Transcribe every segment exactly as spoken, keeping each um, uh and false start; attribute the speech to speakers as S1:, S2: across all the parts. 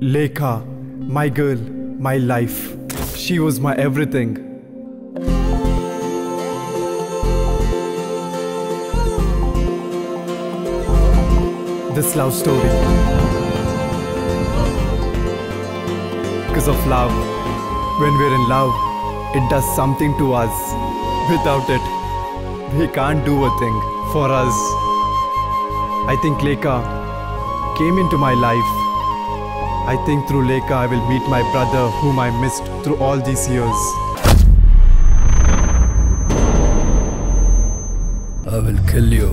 S1: Lekha, my girl, my life. She was my everything. This love story. Because of love. When we're in love, it does something to us. Without it, we can't do a thing for us. I think Lekha came into my life. I think through Lekha I will meet my brother whom I missed through all these years.
S2: I will kill you.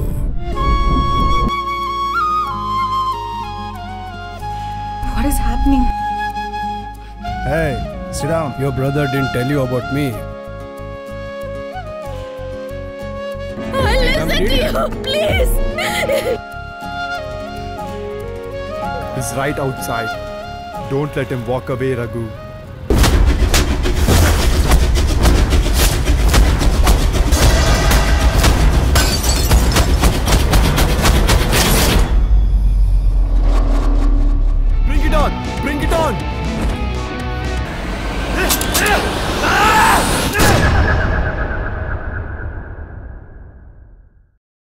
S3: What is happening?
S2: Hey, sit down. Your brother didn't tell you about me.
S3: I'll listen to you, please.
S1: He's right outside. Don't let him walk away, Raghu. Bring it on! Bring it on!